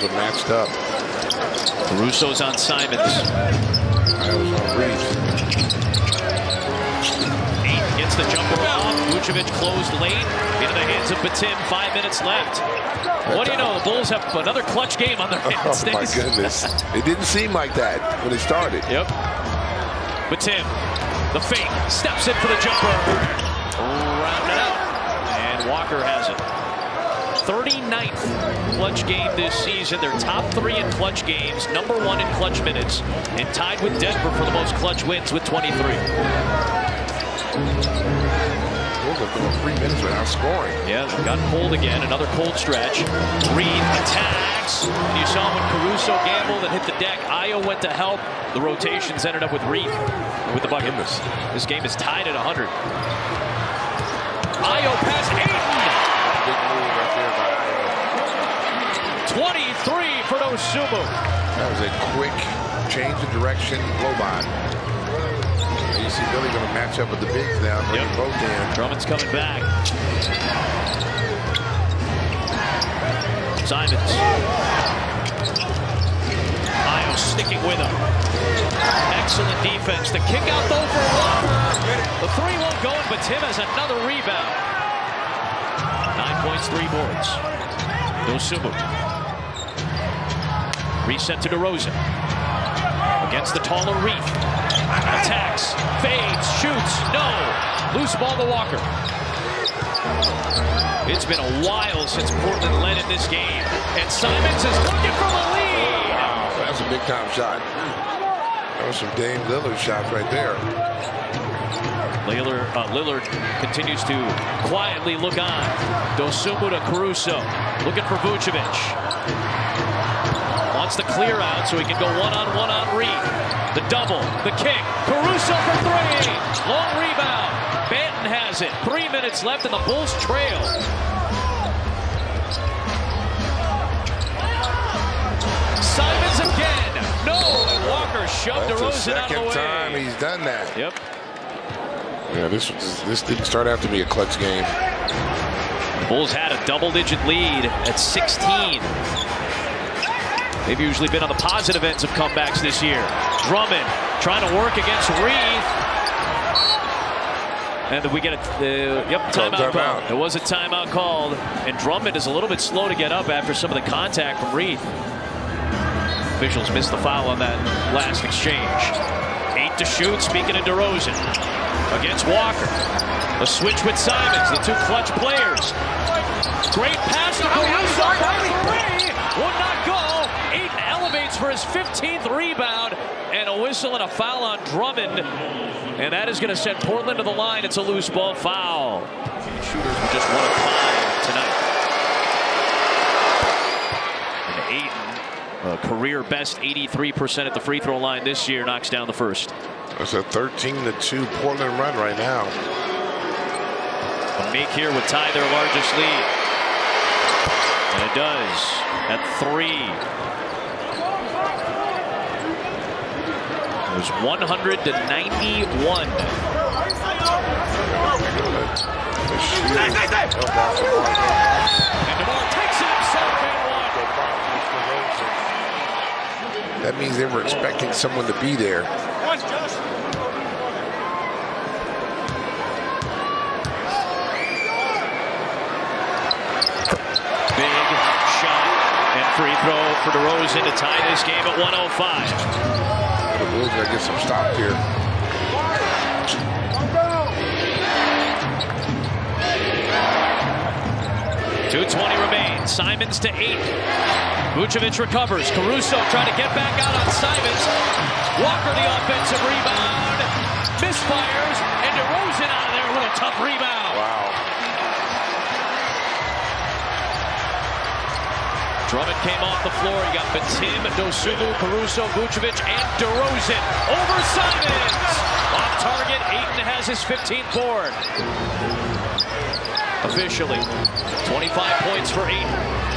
are matched up. Russo's on Simons. Ayo's on Reeves. 8 gets the jumper off. Vucevic closed late into the hands of Batim. 5 minutes left. What do you know? The Bulls have another clutch game on their hands. Oh my goodness. It didn't seem like that when it started. Yep. Batim, the fake, steps in for the jumper. Rounded out. And Walker has it. 39th clutch game this season. They're top 3 in clutch games, number 1 in clutch minutes, and tied with Denver for the most clutch wins with 23. Bulls have gone 3 minutes without scoring. Yeah, they got cold again. Another cold stretch. Reed attacks. And you saw when Caruso gambled and hit the deck. Ayo went to help. The rotations ended up with Reed with the bucket. This game is tied at 100. Ayo past Ayton. Big move right there by Ayo. 23 for Dosunmu. That was a quick change of direction, blow by. You see Billy going to match up with the bigs now, bring them both in. Drummond's coming back. Simons. Ayo sticking with him. Excellent defense. The kick out though for Walker. The 3 won't go in, but Tim has another rebound. 9 points, 3 boards. Dosunmu. Reset to DeRozan. Against the taller Reed. Attacks, fades, shoots, no. Loose ball to Walker. It's been a while since Portland led in this game. And Simons is looking for the lead. Wow, that's a big time shot. That was some Dame Lillard shots right there. Lillard continues to quietly look on. Dosunmu to Caruso. Looking for Vucevic. Wants the clear out so he can go one-on-one on Reed. The double, the kick. Caruso for 3. Long rebound. Banton has it. 3 minutes left and the Bulls trail. Simons again. No. Walker shoved DeRozan out of the way. Second time he's done that. Yep. Yeah, this didn't start out to be a clutch game. The Bulls had a double-digit lead at 16. They've usually been on the positive ends of comebacks this year. Drummond trying to work against Reed. And we get a timeout called. There was a timeout called. And Drummond is a little bit slow to get up after some of the contact from Reed. Officials missed the foul on that last exchange. 8 to shoot, speaking of DeRozan. Against Walker. A switch with Simons, the 2 clutch players. Great pass to Caruso for 3. Would not go. Ayton elevates for his 15th rebound. And a whistle and a foul on Drummond. And that is going to send Portland to the line. It's a loose ball foul. Shooters were just 1 of 5 tonight. And Ayton, a career best 83% at the free throw line this year, knocks down the first. It's a 13-2 Portland run right now. A make here would tie their largest lead. And it does at 3. It was 100 to 91. And DeMar takes it himself and 1. That means they were expecting someone to be there. Big shot and free throw for DeRozan to tie this game at 105. The Bulls got to get some stop here. .220 remains. Simons to 8. Vucevic recovers. Caruso trying to get back out on Simons. Walker the offensive rebound. Misfires. And DeRozan out of there with a tough rebound. Wow. Drummond came off the floor. He got Batim, Dosunmu, Caruso, Vucevic, and DeRozan over Simons. Off target. Ayton has his 15th board. Officially, 25 points for Ayton.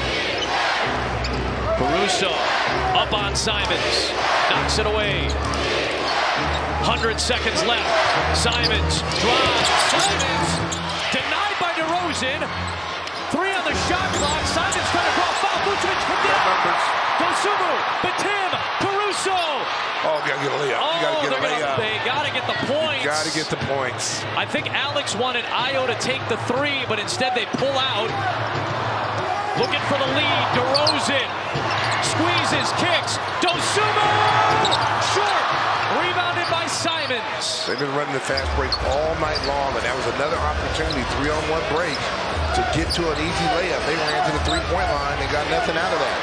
Caruso up on Simons. Knocks it away. 100 seconds left. Simons drives. Simons denied by DeRozan. 3 on the shot clock. Simons trying to draw foul. Vucevic for down. Dosunmu, Batim, Caruso. Oh, you gotta get a layup. You gotta get a layup. They gotta get the points. You gotta get the points. I think Alex wanted Ayo to take the three, but instead they pull out. Looking for the lead. DeRozan squeezes, kicks. Dosunmu short. Rebounded by Simons. They've been running the fast break all night long, and that was another opportunity, 3-on-1 break, to get to an easy layup. They ran to the three-point line and got nothing out of that.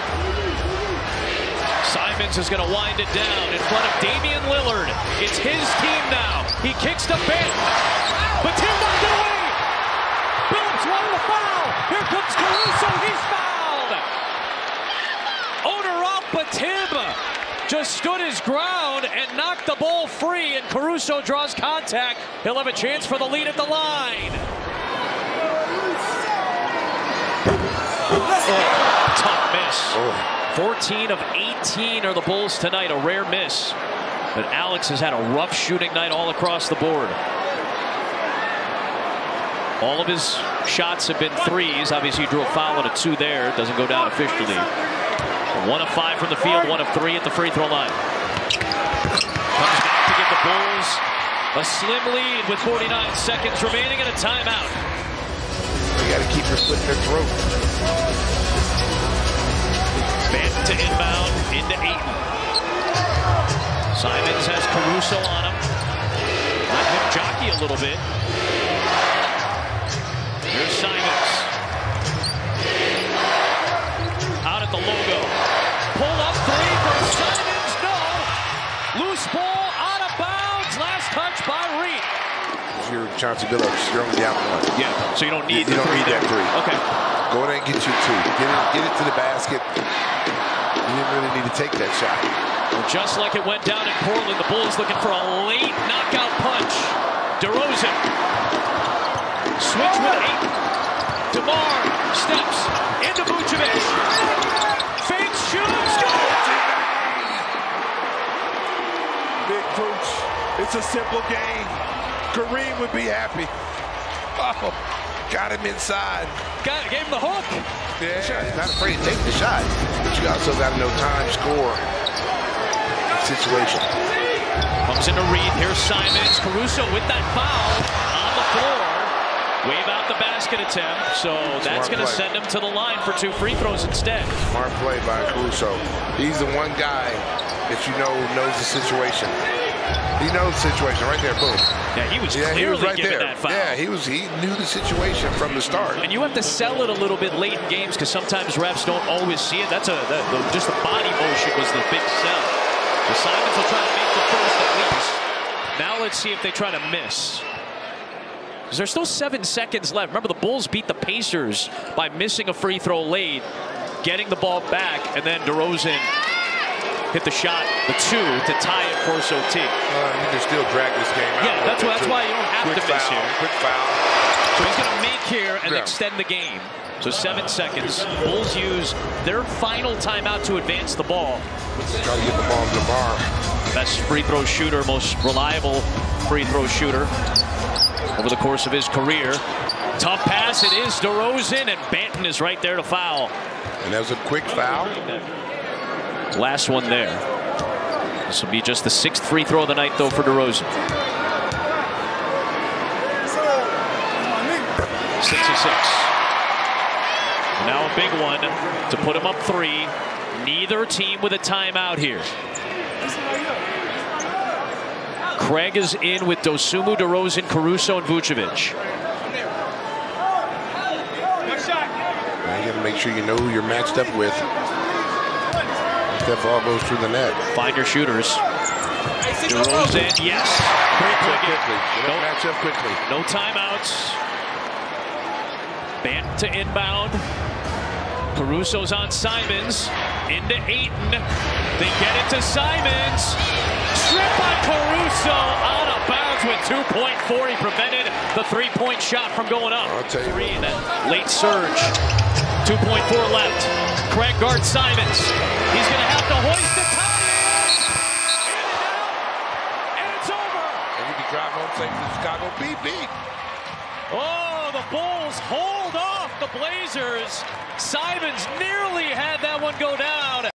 Simons is going to wind it down in front of Damian Lillard. It's his team now. He kicks to Ben. Batim knocked it away. Billups wanted a foul. Here comes Caruso. He's fouled. Owner up, Batim just stood his ground and knocked the ball free, and Caruso draws contact. He'll have a chance for the lead at the line. Oh, tough miss. Oh. 14 of 18 are the Bulls tonight, a rare miss. But Alex has had a rough shooting night all across the board. All of his shots have been threes. Obviously, he drew a foul and a 2 there. Doesn't go down officially. 1 of 5 from the field, 1 of 3 at the free throw line. Comes back to give the Bulls a slim lead with 49 seconds remaining and a timeout. You got to keep your foot in their throat. Back to inbound into Ayton. Simons has Caruso on him. Let him jockey a little bit. Here's Simons. Out at the logo. Pull up 3 from Simons. No. Loose ball out of bounds. Last touch by Reed. Your Chauncey Billups, you're only down 1. Yeah, so you don't need you don't need that 3. Okay. Go in and get you 2. Get it to the basket. You didn't really need to take that shot. Well, just like it went down in Portland, the Bulls looking for a late knockout punch. DeRozan. Switch with Ayton. DeMar steps into Vucevic. Fakes, shoots, scores! Big Vooch. It's a simple game. Kareem would be happy. Oh, got him inside. Gave him the hook. Yeah, he's not afraid to take the shot. But you also got to know time, score, situation. Comes into Reed. Here's Simons. Caruso with that foul on the floor. Wave out the basket attempt. So that's going to send him to the line for 2 free throws instead. Smart play by Caruso. He's the one guy that you know knows the situation. He knows the situation right there. Boom. Yeah, he was clearly right given there. that foul. Yeah, he knew the situation from the start. And you have to sell it a little bit late in games because sometimes refs don't always see it. That's just the body motion was the big sell. The Simons will try to make the first at least. Now let's see if they try to miss. Because there's still 7 seconds left. Remember, the Bulls beat the Pacers by missing a free throw late, getting the ball back, and then DeRozan hit the shot, the 2, to tie it for OT. You can still drag this game out. Yeah, that's why you don't have to miss here. Quick foul. So he's going to make here and extend the game. So 7 seconds. Bulls use their final timeout to advance the ball. Try to get the ball to DeMar. Best free throw shooter, most reliable free throw shooter over the course of his career. Tough pass. It is DeRozan, and Banton is right there to foul. And that was a quick foul. Last one there. This will be just the 6th free throw of the night, though, for DeRozan. 6 of 6. Now a big one to put him up 3. Neither team with a timeout here. Craig is in with Dosunmu, DeRozan, Caruso, and Vucevic. Now you got to make sure you know who you're matched up with. That ball goes through the net. Find your shooters. DeRozan, yes. Great play. Match up quickly. No timeouts. Bant to inbound. Caruso's on Simons. Into Ayton. They get it to Simons. Stripped by Caruso. Out of bounds with 2.4. He prevented the 3-point shot from going up. I'll tell you 3 in that late surge. 2.4 left. Craig guards Simons. He's going to have to hoist the tie. And it's over. And you can drive home safe to Chicago. Beep, beep. Oh, the Bulls hold off the Blazers. Simons nearly had that one go down.